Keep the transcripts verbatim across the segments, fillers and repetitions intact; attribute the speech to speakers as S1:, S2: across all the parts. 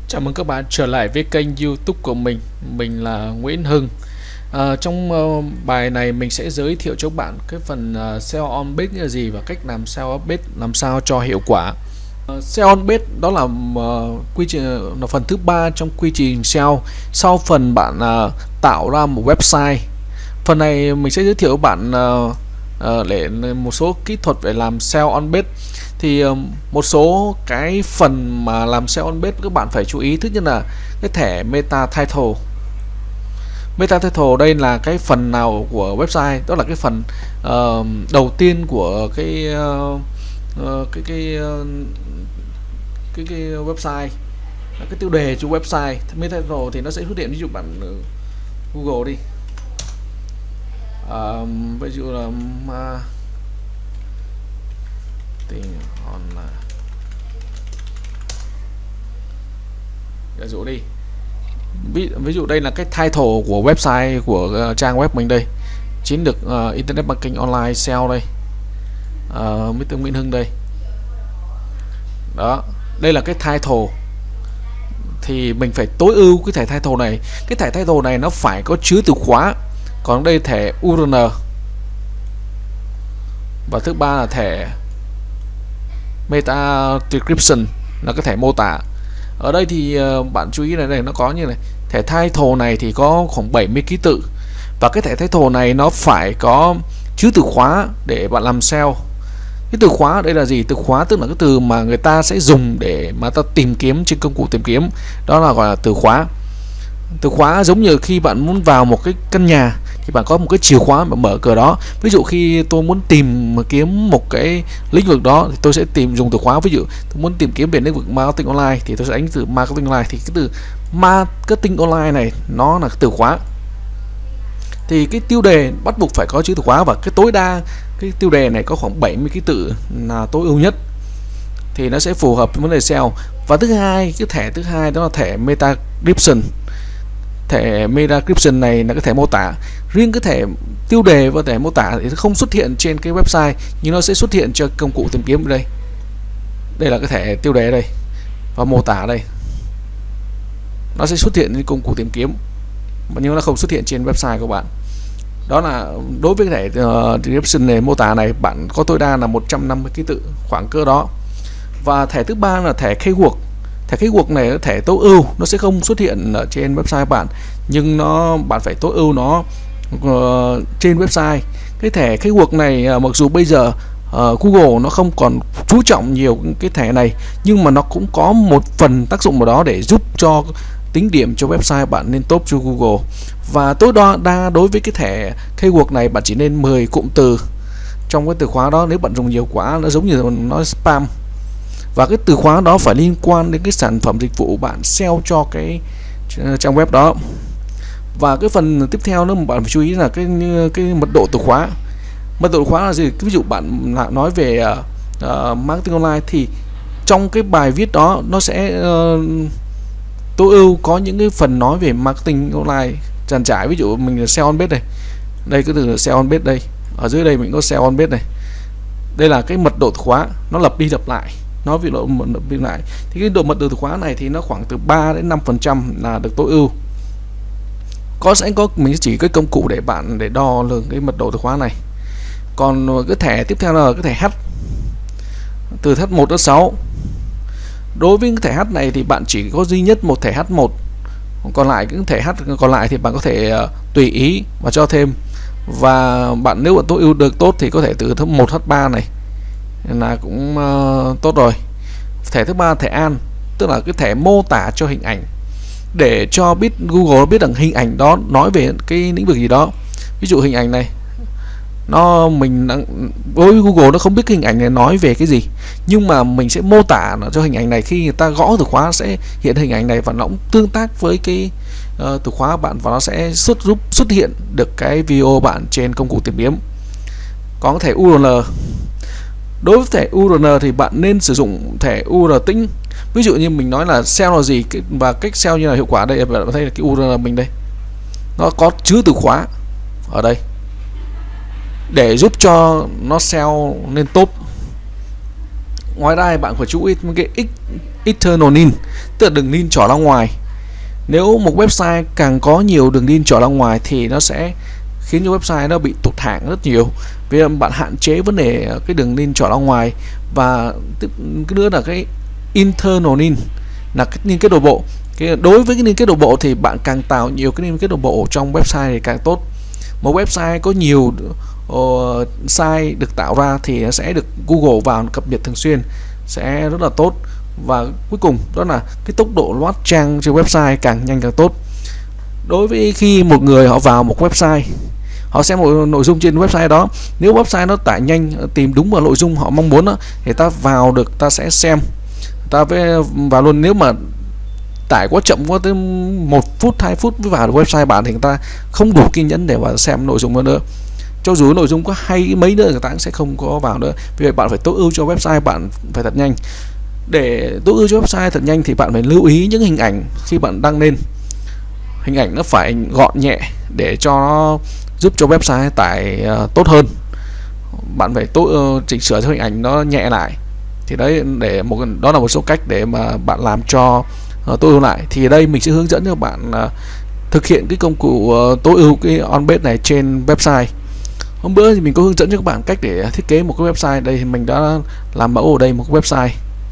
S1: Chào mừng các bạn trở lại với kênh YouTube của mình. Mình là Nguyễn Hưng. À, trong uh, bài này mình sẽ giới thiệu cho các bạn cái phần uh, ét e o on page là gì và cách làm ét e o page làm sao cho hiệu quả. Uh, ét e o on page đó là uh, quy trình là phần thứ ba trong quy trình ét e o sau phần bạn uh, tạo ra một website. Phần này mình sẽ giới thiệu các bạn uh, uh, để một số kỹ thuật để làm ét e o on page. Thì uh, một số cái phần mà làm ét e o on page các bạn phải chú ý. Thứ nhất là cái thẻ meta title. Meta title đây là cái phần nào của website, đó là cái phần uh, đầu tiên của cái uh, uh, cái cái, uh, cái cái website, cái tiêu đề cho website. Meta title thì nó sẽ xuất hiện, ví dụ bạn uh, Google đi, uh, ví dụ là uh, tình hòn là giả dụ đi, ví, ví dụ đây là cái title của website của uh, trang web mình đây, chiến lược uh, internet marketing online sale đây, uh, mít tơ Nguyễn Hưng đây, đó, đây là cái title. Thì mình phải tối ưu cái thẻ title này. Cái thẻ title này nó phải có chứa từ khóa. Còn đây thẻ u rờ en, và thứ ba là thẻ meta description, là cái thẻ mô tả. Ở đây thì uh, bạn chú ý này, này nó có như này, thẻ title này thì có khoảng bảy mươi ký tự, và cái thẻ title này nó phải có chứa từ khóa để bạn làm ét e o. Cái từ khóa đây là gì? Từ khóa tức là cái từ mà người ta sẽ dùng để mà ta tìm kiếm trên công cụ tìm kiếm, đó là gọi là từ khóa. Từ khóa giống như khi bạn muốn vào một cái căn nhà thì bạn có một cái chìa khóa mà mở cửa đó. Ví dụ khi tôi muốn tìm kiếm một cái lĩnh vực đó thì tôi sẽ tìm dùng từ khóa. Ví dụ tôi muốn tìm kiếm về lĩnh vực marketing online thì tôi sẽ đánh từ marketing online. Thì cái từ marketing online này nó là cái từ khóa. Thì cái tiêu đề bắt buộc phải có chữ từ khóa, và cái tối đa cái tiêu đề này có khoảng bảy mươi ký tự là tối ưu nhất, thì nó sẽ phù hợp với vấn đề ét e o. Và thứ hai, cái thẻ thứ hai đó là thẻ meta description. Thẻ meta description này là cái thẻ mô tả. Riêng cái thẻ tiêu đề và thẻ mô tả thì nó không xuất hiện trên cái website, nhưng nó sẽ xuất hiện cho công cụ tìm kiếm ở đây. Đây là cái thẻ tiêu đề đây, và mô tả đây, nó sẽ xuất hiện trên công cụ tìm kiếm, nhưng nó không xuất hiện trên website của bạn. Đó là đối với cái thẻ uh, description này, mô tả này, bạn có tối đa là một trăm năm mươi ký tự, khoảng cơ đó. Và thẻ thứ ba là thẻ keyword. Thẻ keyword này là thẻ tối ưu, nó sẽ không xuất hiện ở trên website bạn, nhưng nó bạn phải tối ưu nó uh, trên website. Cái thẻ keyword này uh, mặc dù bây giờ uh, Google nó không còn chú trọng nhiều cái thẻ này, nhưng mà nó cũng có một phần tác dụng vào đó để giúp cho tính điểm cho website bạn nên top cho Google. Và tối đa, đa đối với cái thẻ keyword này bạn chỉ nên mười cụm từ trong cái từ khóa đó. Nếu bạn dùng nhiều quá nó giống như nó spam, và cái từ khóa đó phải liên quan đến cái sản phẩm dịch vụ bạn sell cho cái trang web đó. Và cái phần tiếp theo nữa mà bạn phải chú ý là cái cái mật độ từ khóa. Mật độ từ khóa là gì? Ví dụ bạn nói về uh, marketing online thì trong cái bài viết đó nó sẽ uh, tối ưu có những cái phần nói về marketing online tràn trải. Ví dụ mình là sell on page này, đây cái từ sell on page đây, ở dưới đây mình có sell on page này. Đây là cái mật độ từ khóa, nó lặp đi lặp lại, nói về độ mật độ đi lại. Thì cái độ mật độ từ khóa này thì nó khoảng từ ba đến năm phần trăm là được tối ưu. Có sẽ có mình chỉ cái công cụ để bạn để đo lường cái mật độ từ khóa này. Còn cái thẻ tiếp theo là cái thẻ H, từ H một đến sáu. Đối với cái thẻ H này thì bạn chỉ có duy nhất một thẻ H một, còn lại những thẻ H còn lại thì bạn có thể uh, tùy ý và cho thêm. Và bạn nếu bạn tối ưu được tốt thì có thể từ một H ba này là cũng uh, tốt rồi. Thẻ thứ ba thẻ An, tức là cái thẻ mô tả cho hình ảnh, để cho biết Google biết rằng hình ảnh đó nói về cái lĩnh vực gì đó. Ví dụ hình ảnh này, nó mình đối với Google nó không biết cái hình ảnh này nói về cái gì, nhưng mà mình sẽ mô tả nó cho hình ảnh này. Khi người ta gõ từ khóa sẽ hiện hình ảnh này, và nó cũng tương tác với cái uh, từ khóa bạn, và nó sẽ xuất giúp xuất hiện được cái video bạn trên công cụ tìm kiếm. Có thẻ u rờ en. Đối với thẻ u rờ en thì bạn nên sử dụng thẻ u rờ en tĩnh. Ví dụ như mình nói là sell là gì và cách sell như là hiệu quả. Đây bạn thấy là cái u rờ en mình đây, nó có chứa từ khóa ở đây để giúp cho nó sell lên top. Ngoài ra bạn phải chú ý cái x external link, tức là đường link trỏ ra ngoài. Nếu một website càng có nhiều đường link trỏ ra ngoài thì nó sẽ khiến cho website nó bị tụt hạng rất nhiều, vì bạn hạn chế vấn đề cái đường link trỏ ra ngoài. Và cái nữa là cái internal link, là cái liên kết nội bộ. Cái đối với cái liên kết nội bộ thì bạn càng tạo nhiều cái liên kết nội bộ trong website thì càng tốt. Một website có nhiều uh, site được tạo ra thì nó sẽ được Google vào cập nhật thường xuyên, sẽ rất là tốt. Và cuối cùng đó là cái tốc độ load trang trên website càng nhanh càng tốt. Đối với khi một người họ vào một website, họ xem một nội dung trên website đó, nếu website nó tải nhanh, tìm đúng vào nội dung họ mong muốn đó, thì ta vào được, ta sẽ xem, ta phải vào luôn. Nếu mà tải quá chậm, quá tới một phút hai phút mới vào được website bạn thì người ta không đủ kiên nhẫn để mà xem nội dung nữa nữa. Cho dù nội dung có hay mấy nữa người ta cũng sẽ không có vào nữa. Vì vậy bạn phải tối ưu cho website bạn phải thật nhanh. Để tối ưu cho website thật nhanh thì bạn phải lưu ý những hình ảnh khi bạn đăng lên. Hình ảnh nó phải gọn nhẹ để cho nó giúp cho website tải uh, tốt hơn. Bạn phải tối uh, chỉnh sửa cho hình ảnh nó nhẹ lại. Thì đấy, để một đó là một số cách để mà bạn làm cho uh, tối ưu lại. Thì ở đây mình sẽ hướng dẫn cho bạn uh, thực hiện cái công cụ uh, tối ưu cái onpage này trên website. Hôm bữa thì mình có hướng dẫn cho các bạn cách để thiết kế một cái website. Đây thì mình đã làm mẫu ở đây một cái website.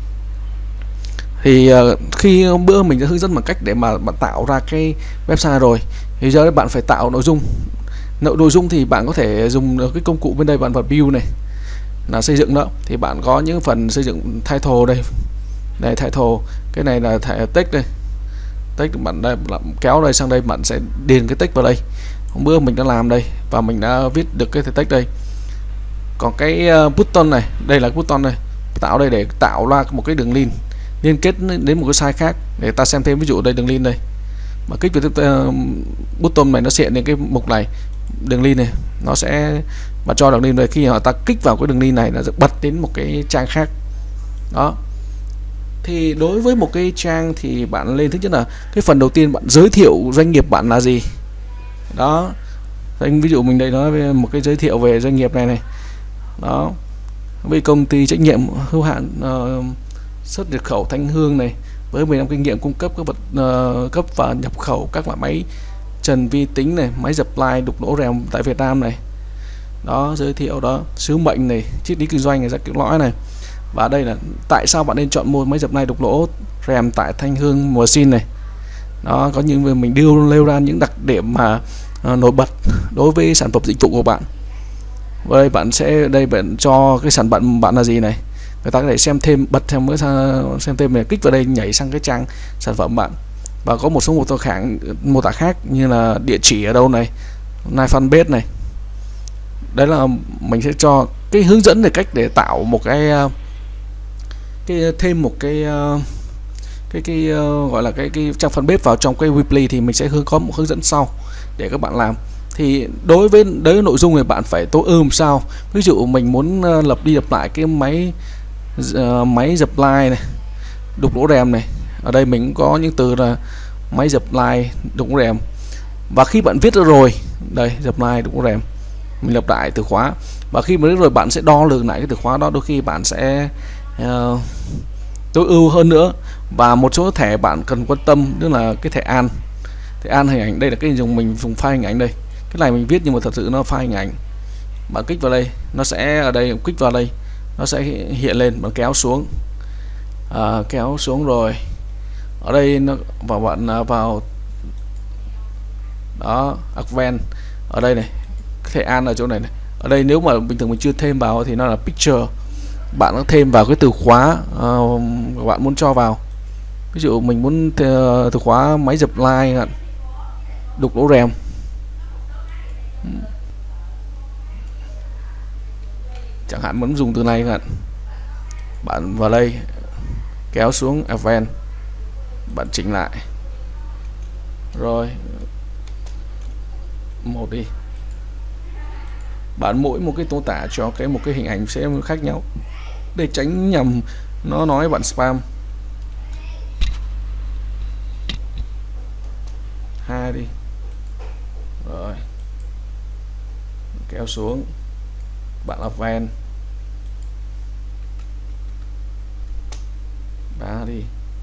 S1: Thì uh, khi hôm bữa mình đã hướng dẫn bằng cách để mà bạn tạo ra cái website rồi, thì giờ bạn phải tạo nội dung. Nội nội dung thì bạn có thể dùng cái công cụ bên đây, bạn vào build này là xây dựng đó, thì bạn có những phần xây dựng title đây, đây title, cái này là text đây, text bạn đây, kéo đây sang đây, bạn sẽ điền cái text vào đây. Hôm bữa mình đã làm đây và mình đã viết được cái text đây. Còn cái uh, button này, đây là button này, tạo đây để tạo ra một cái đường link liên kết đến một cái site khác để ta xem thêm. Ví dụ đây đường link đây, mà kích vào uh, button này nó sẽ hiện lên cái mục này, đường link này, nó sẽ mà cho đường link đây. Khi họ ta kích vào cái đường link này là sẽ bật đến một cái trang khác đó. Thì đối với một cái trang thì bạn lên, thứ nhất là cái phần đầu tiên bạn giới thiệu doanh nghiệp bạn là gì đó. Anh ví dụ mình đây nói về một cái giới thiệu về doanh nghiệp này này đó, với công ty trách nhiệm hữu hạn uh, xuất nhập khẩu Thanh Hương này, với mười năm kinh nghiệm cung cấp các vật uh, cấp và nhập khẩu các loại máy trần vi tính này, máy dập line đục lỗ rèm tại Việt Nam này đó, giới thiệu đó, sứ mệnh này, triết lý kinh doanh này, ra kiểu lõi này. Và đây là tại sao bạn nên chọn mua máy dập line đục lỗ rèm tại Thanh Hương mùa xin này đó. Có những mình đưa nêu ra những đặc điểm mà uh, nổi bật đối với sản phẩm dịch vụ của bạn. Và đây bạn sẽ đây bạn cho cái sản phẩm bạn là gì này, người ta có thể xem thêm, bật thêm mới xem thêm này, kích vào đây nhảy sang cái trang sản phẩm bạn. Và có một số mô tả khác, mô tả khác như là địa chỉ ở đâu này, này fanpage này. Đấy là mình sẽ cho cái hướng dẫn về cách để tạo một cái cái thêm một cái cái cái uh, gọi là cái cái trang fanpage vào trong cái Weebly, thì mình sẽ hướng có một hướng dẫn sau để các bạn làm. Thì đối với đấy nội dung thì bạn phải tối ưu làm sao. Ví dụ mình muốn uh, lập đi lập lại cái máy uh, máy dập line này, đục lỗ rèm này. Ở đây mình cũng có những từ là máy dập line, đục lỗ rèm. Và khi bạn viết ra rồi, đây dập line, đục lỗ rèm, mình lặp lại từ khóa. Và khi mà viết rồi bạn sẽ đo lường lại cái từ khóa đó, đôi khi bạn sẽ uh, tối ưu hơn nữa. Và một số thẻ bạn cần quan tâm, tức là cái thẻ an, thẻ an hình ảnh. Đây là cái dùng mình dùng file hình ảnh đây. Cái này mình viết nhưng mà thật sự nó file hình ảnh. Bạn kích vào đây, nó sẽ ở đây, kích vào đây, nó sẽ hiện lên. Bạn kéo xuống, à, kéo xuống rồi ở đây nó vào bạn vào đó, Advanced ở đây này, thẻ an ở chỗ này này. Ở đây nếu mà bình thường mình chưa thêm vào thì nó là picture. Bạn có thêm vào cái từ khóa uh, bạn muốn cho vào. Ví dụ mình muốn từ khóa máy dập line, đục lỗ rèm, chẳng hạn muốn dùng từ này bạn bạn vào đây kéo xuống Advanced, bạn chỉnh lại rồi một đi. Bạn mỗi một cái mô tả cho cái một cái hình ảnh sẽ khác nhau để tránh nhầm nó nói bạn spam. Hai đi rồi kéo xuống, bạn Advanced, ba đi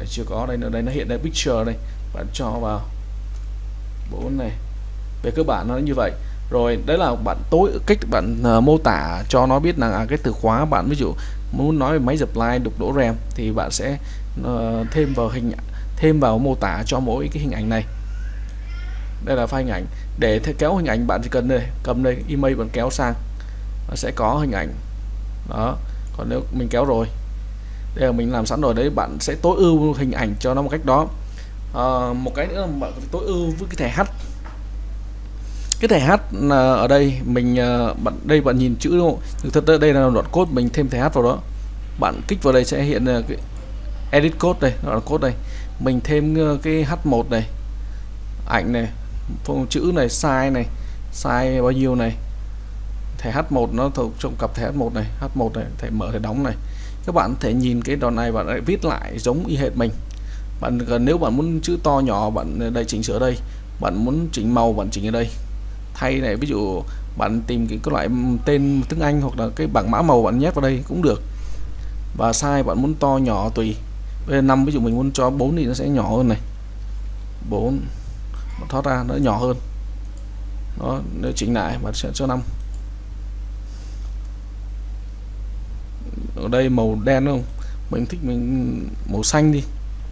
S1: Đấy, chưa có đây nữa, đây nó hiện đây picture đây, bạn cho vào bốn này. Về cơ bản nó như vậy. Rồi đấy là bạn tối cách bạn uh, mô tả cho nó biết là à, cái từ khóa bạn ví dụ muốn nói về máy dập line, đục lỗ RAM thì bạn sẽ uh, thêm vào hình thêm vào mô tả cho mỗi cái hình ảnh này. Đây là file hình ảnh. Để kéo hình ảnh bạn chỉ cần đây, cầm đây email bạn kéo sang nó sẽ có hình ảnh đó. Còn nếu mình kéo rồi, đây là mình làm sẵn rồi đấy, bạn sẽ tối ưu hình ảnh cho nó một cách đó. À, một cái nữa là bạn phải tối ưu với cái thẻ H. Cái thẻ H ở đây mình bạn đây bạn nhìn chữ đúng không? Thực thật đây là đoạn code, mình thêm thẻ H vào đó. Bạn kích vào đây sẽ hiện cái edit code đây, đoạn code đây. Mình thêm cái H một này, ảnh này, phông chữ này, size này, size bao nhiêu này. Thẻ H một nó thuộc trong cặp thẻ H một này, H một này, thẻ mở thẻ đóng này. Các bạn thể nhìn cái đoạn này bạn lại viết lại giống y hệt mình. Bạn cần nếu bạn muốn chữ to nhỏ bạn đây chỉnh sửa đây, bạn muốn chỉnh màu bạn chỉnh ở đây. Thay này ví dụ bạn tìm cái, cái loại tên tiếng Anh hoặc là cái bảng mã màu bạn nhét vào đây cũng được. Và size bạn muốn to nhỏ tùy. Bây giờ năm ví dụ mình muốn cho bốn thì nó sẽ nhỏ hơn này. bốn thoát ra nó nhỏ hơn. Đó, nếu chỉnh lại bạn sẽ cho năm. Ở đây màu đen đúng không? Mình thích mình màu xanh đi.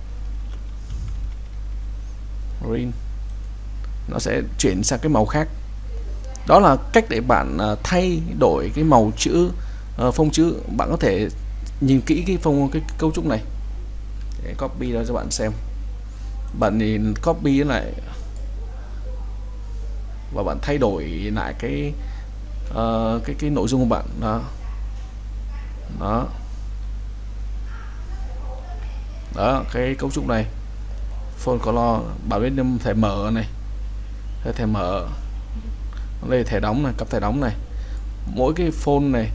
S1: Green. Nó sẽ chuyển sang cái màu khác. Đó là cách để bạn thay đổi cái màu chữ, phông chữ. Bạn có thể nhìn kỹ cái phông cái cấu trúc này để copy ra cho bạn xem. Bạn nhìn copy lại và bạn thay đổi lại cái uh, cái cái nội dung của bạn đó. Đó. Đó, cái cấu trúc này. Font color bạn biết thẻ mở này. Thẻ mở. Đây thẻ đóng này, cặp thẻ đóng này. Mỗi cái font này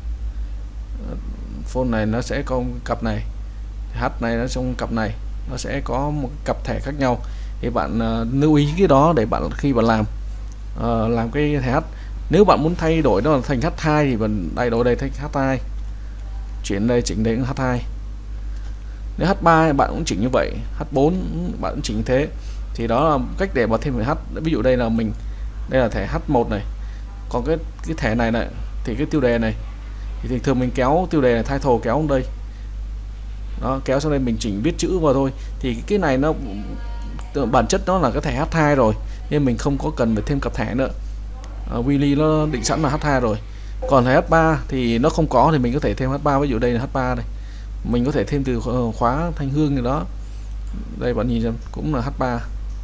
S1: font này nó sẽ có cặp này, H này nó trong cặp này nó sẽ có một cặp thẻ khác nhau. Thì bạn uh, lưu ý cái đó để bạn khi bạn làm uh, làm cái thẻ H. Nếu bạn muốn thay đổi nó thành H hai thì bạn thay đổi đây thành H hai, chuyển đây chỉnh đến H hai. Nếu H ba bạn cũng chỉnh như vậy, H bốn bạn cũng chỉnh như thế. Thì đó là cách để bạn thêm về H. Ví dụ đây là mình đây là thẻ H một này, còn cái cái thẻ này này thì cái tiêu đề này thì thường thường mình kéo tiêu đề này, title kéo đây đó, kéo sang đây mình chỉnh viết chữ vào thôi. Thì cái này nó bản chất nó là cái thẻ H hai rồi nên mình không có cần phải thêm cặp thẻ nữa. uh, Willy nó định sẵn là H hai rồi. Còn thẻ H ba thì nó không có thì mình có thể thêm H ba. Ví dụ đây là H ba đây, mình có thể thêm từ khóa Thanh Hương gì đó. Đây bạn nhìn xem cũng là H ba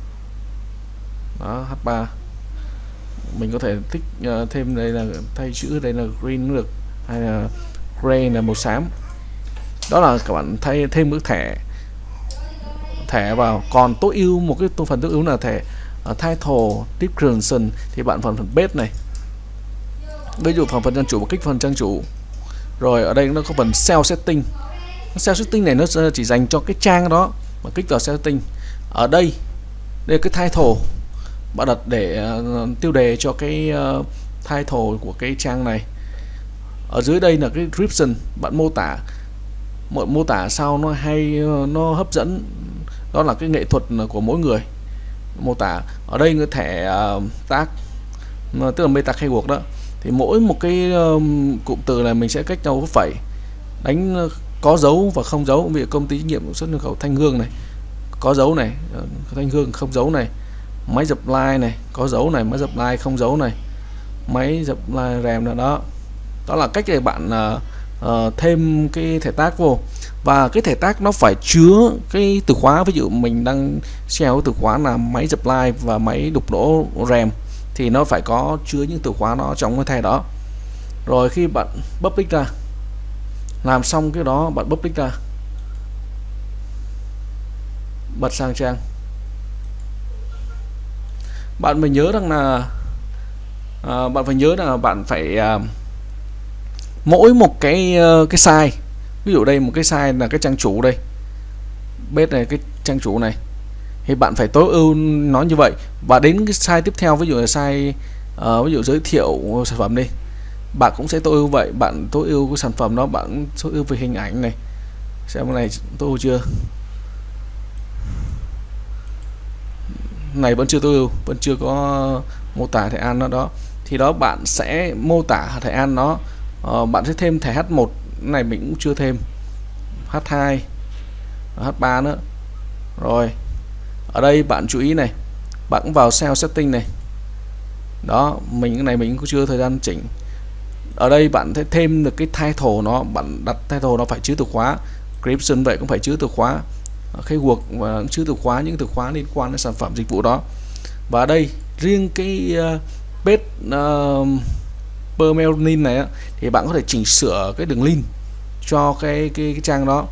S1: đó, H ba. Mình có thể thích uh, thêm đây là thay chữ đây là green cũng được, hay là gray là màu xám. Đó là các bạn thay thêm cái thẻ thẻ vào. Còn tối ưu một cái phần tối ưu là thẻ uh, title description thì bạn phần phần base này, ví dụ phần phần trang chủ, kích phần trang chủ. Rồi ở đây nó có phần cell setting. Cell setting này nó chỉ dành cho cái trang đó, mà kích vào cell setting. Ở đây đây là cái title, bạn đặt để uh, tiêu đề cho cái uh, title của cái trang này. Ở dưới đây là cái description, bạn mô tả mọi mô tả sao nó hay, nó hấp dẫn. Đó là cái nghệ thuật của mỗi người mô tả. Ở đây cái thẻ uh, tag, tức là meta keyword đó, thì mỗi một cái uh, cụm từ này mình sẽ cách nhau với phẩy, đánh uh, có dấu và không dấu. Ví dụ công ty trách nhiệm xuất nhập khẩu Thanh Hương này, có dấu này, uh, Thanh Hương không dấu này. Máy dập line này, có dấu này, máy dập line không dấu này, máy dập line rèm nào đó. Đó là cách để bạn uh, uh, thêm cái thẻ tag vô. Và cái thẻ tag nó phải chứa cái từ khóa. Ví dụ mình đang share từ khóa là máy dập line và máy đục lỗ rèm thì nó phải có chứa những từ khóa nó trong cái thẻ đó. Rồi khi bạn public ra, làm xong cái đó bạn public ra, bật sang trang. Bạn phải nhớ rằng là à, bạn phải nhớ là bạn phải à, mỗi một cái cái size, ví dụ đây một cái size là cái trang chủ đây, base này cái trang chủ này, thì bạn phải tối ưu nó như vậy. Và đến cái size tiếp theo, ví dụ là size uh, ví dụ giới thiệu sản phẩm đi, bạn cũng sẽ tối ưu vậy. Bạn tối ưu cái sản phẩm đó, bạn tối ưu về hình ảnh này, xem cái này tối ưu chưa. này vẫn chưa tối ưu, vẫn chưa có mô tả thẻ an nó đó, thì đó bạn sẽ mô tả thẻ an nó, uh, bạn sẽ thêm thẻ H một, này mình cũng chưa thêm, H hai, H ba nữa. Rồi ở đây bạn chú ý này, bạn cũng vào cell setting này, đó mình cái này mình cũng chưa thời gian chỉnh. Ở đây bạn sẽ thêm được cái title nó, bạn đặt title nó phải chứa từ khóa, description vậy cũng phải chứa từ khóa, keyword và chứa từ khóa, những từ khóa liên quan đến sản phẩm dịch vụ đó. Và ở đây riêng cái uh, page uh, per link này á, thì bạn có thể chỉnh sửa cái đường link cho cái cái, cái trang đó.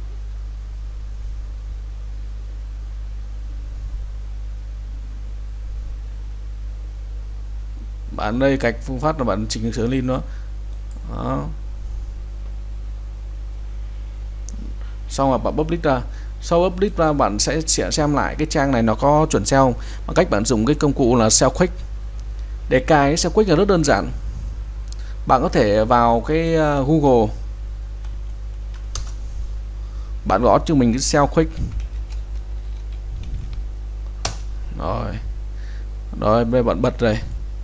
S1: Bạn đây cách phương pháp là bạn chỉnh sửa link đó. Đó. Xong rồi bạn public ra, sau public ra bạn sẽ xem lại cái trang này nó có chuẩn ét e o không, bằng cách bạn dùng cái công cụ là ét e o Quick. Để cài cái ét e o Quick là rất đơn giản, bạn có thể vào cái Google, bạn gõ cho mình cái ét e o Quick, rồi rồi đây bạn bật rồi,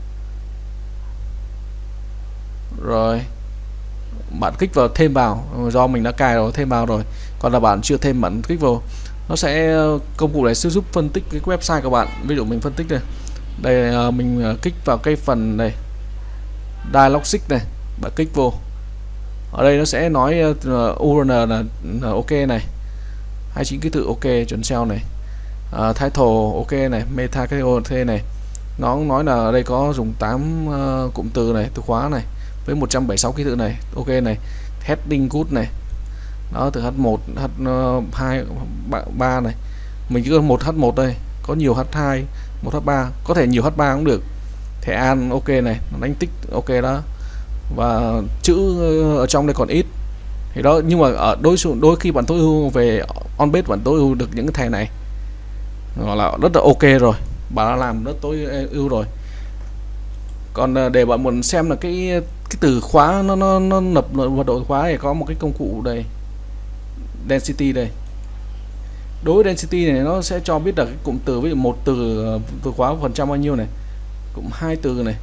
S1: rồi bạn kích vào thêm vào, do mình đã cài rồi thêm vào rồi, còn là bạn chưa thêm bạn kích vào, nó sẽ công cụ này sẽ giúp phân tích cái website của bạn. Ví dụ mình phân tích đây, đây mình kích vào cái phần này Dialogic này, bạn kích vô, ở đây nó sẽ nói uh, u rờ en là, là ok này, hai mươi chín ký tự ok, chuẩn ét e o này, uh, title ok này, meta keyword này, nó nói là ở đây có dùng tám uh, cụm từ này, từ khóa này với một trăm bảy mươi sáu ký tự này, ok này, heading good này, đó từ H một, H hai, ba này, mình chỉ có một H một đây, có nhiều H hai, một H ba, có thể nhiều H ba cũng được, thẻ an ok này, đánh tích ok đó, và chữ ở trong đây còn ít thì đó, nhưng mà ở đôi đôi khi bạn tối ưu về on page bạn tối ưu được những cái thẻ này gọi là rất là ok rồi, bạn đã làm rất tối ưu rồi. Còn để bạn muốn xem là cái cái từ khóa nó nó nó nập mật độ khóa thì có một cái công cụ đây, density đây. Đối với density này nó sẽ cho biết là cái cụm từ, ví dụ một từ từ khóa phần trăm bao nhiêu này, cụm hai từ này,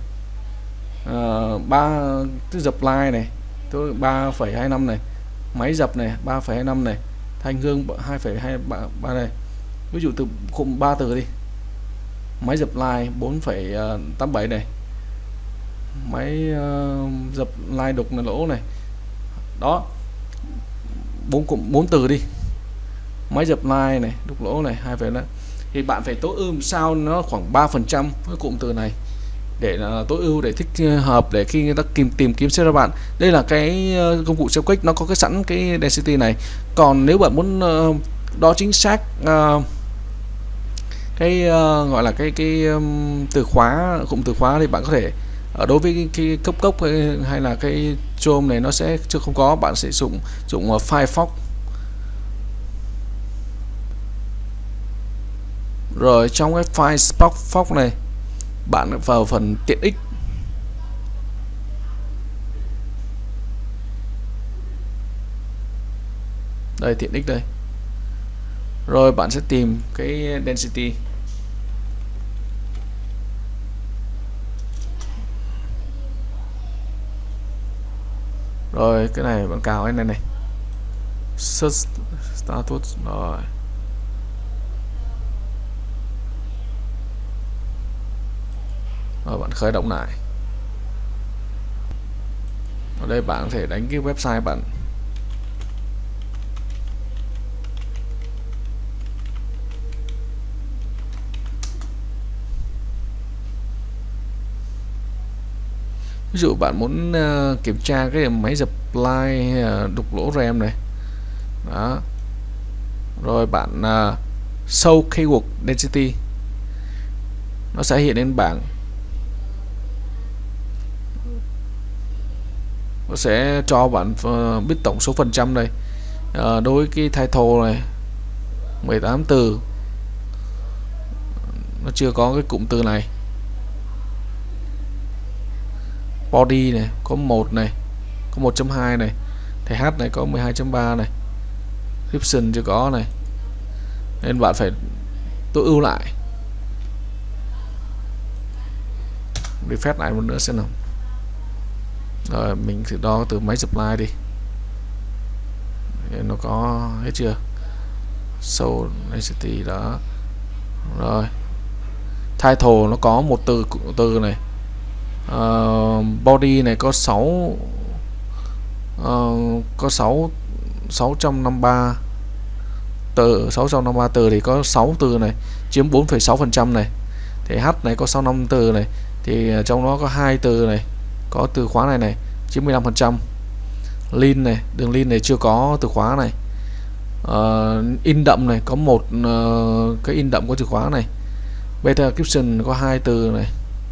S1: ba uh, cái dập line này tôi ba phẩy hai năm này, máy dập này ba phẩy hai năm này, thanh hương hai phẩy hai ba này, ví dụ từ cụm ba từ đi, máy dập line bốn phẩy tám bảy này, máy uh, dập line đục là lỗ này, đó bốn cụm bốn từ đi, máy dập line này đục lỗ này hai phẩy năm, thì bạn phải tối ưu sao nó khoảng ba phần trăm với cụm từ này để là tối ưu, để thích hợp, để khi người ta tìm tìm kiếm xem ra bạn. Đây là cái công cụ ét e o Quick, nó có cái sẵn cái density này. Còn nếu bạn muốn uh, đo chính xác uh, cái uh, gọi là cái cái um, từ khóa, cụm từ khóa, thì bạn có thể ở đối với cái, cái cấp cốc hay, hay là cái Chrome này nó sẽ chưa không có, bạn sẽ dùng dùng uh, Firefox. Rồi trong cái Firefox này bạn vào phần tiện ích, đây tiện ích đây, rồi bạn sẽ tìm cái density, rồi cái này bạn cào cái này này, search status, rồi rồi bạn khởi động lại. Ở đây bạn có thể đánh cái website bạn, ví dụ bạn muốn uh, kiểm tra cái máy dập line uh, đục lỗ RAM này, đó, rồi bạn uh, show keyword density, nó sẽ hiện lên bảng, nó sẽ cho bạn uh, biết tổng số phần trăm đây. Uh, đối với cái title này mười tám từ, nó chưa có cái cụm từ này. Body này có một này, có một chấm hai này, thẻ H này có mười hai chấm ba này, description chưa có này, nên bạn phải tối ưu lại. refresh lại một nữa xem nào. Rồi mình thử đo từ máy supply đi, nó có hết chưa. Soul density đó. Rồi title nó có một từ từ này, uh, body này có sáu uh, có sáu sáu trăm năm mươi ba từ, sáu trăm năm mươi ba từ thì có sáu từ này chiếm bốn phẩy sáu phần trăm này. Thì H này có sáu mươi lăm từ này, thì trong đó có hai từ này có từ khóa này này chiếm mười lăm phần trăm. Lin này, đường lin này chưa có từ khóa này. Uh, in đậm này có một uh, cái in đậm có từ khóa này. Beta description có hai từ này.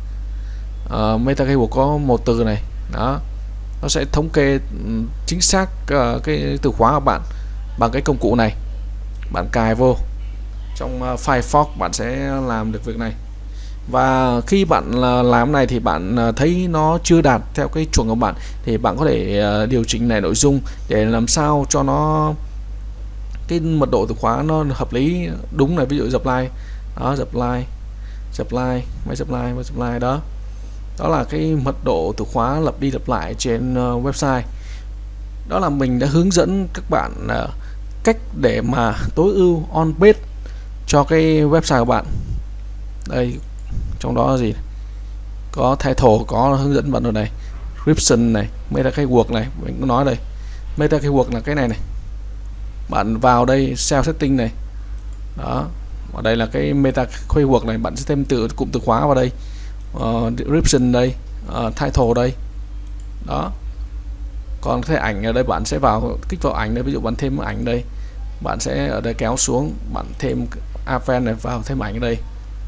S1: Uh, meta keyword có một từ này. Đó, nó sẽ thống kê chính xác uh, cái từ khóa của bạn bằng cái công cụ này. Bạn cài vô trong uh, Firefox, bạn sẽ làm được việc này. Và khi bạn uh, làm này thì bạn uh, thấy nó chưa đạt theo cái chuẩn của bạn, thì bạn có thể uh, điều chỉnh này nội dung để làm sao cho nó cái mật độ từ khóa nó hợp lý đúng này. Ví dụ supply đó, supply supply máy supply máy supply đó, đó là cái mật độ từ khóa lặp đi lặp lại trên uh, website. Đó là mình đã hướng dẫn các bạn uh, cách để mà tối ưu on page cho cái website của bạn. Đây, trong đó là gì, có title, có hướng dẫn bạn rồi này, description này, meta keyword này, mình có nói đây. Meta keyword là cái này này, bạn vào đây sell setting này đó, ở đây là cái meta keyword này, bạn sẽ thêm từ cụm từ khóa vào đây, uh, description đây, uh, title đây đó. Còn cái ảnh ở đây bạn sẽ vào kích vào ảnh đây, ví dụ bạn thêm ảnh đây, bạn sẽ ở đây kéo xuống, bạn thêm advanced này vào, thêm ảnh ở đây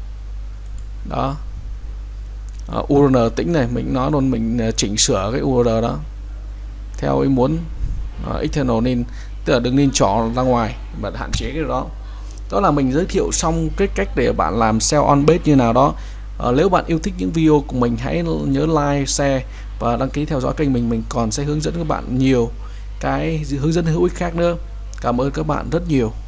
S1: đó. uh, u rờ en tĩnh này, mình nói luôn, mình chỉnh sửa cái u rờ en đó theo ý muốn. uh, external nin, tức là đừng nên chọn ra ngoài, bạn hạn chế cái đó. Đó là mình giới thiệu xong cái cách để bạn làm sell on page như nào đó. Uh, nếu bạn yêu thích những video của mình, hãy nhớ like, share và đăng ký theo dõi kênh mình. Mình còn sẽ hướng dẫn các bạn nhiều cái hướng dẫn hữu ích khác nữa. Cảm ơn các bạn rất nhiều.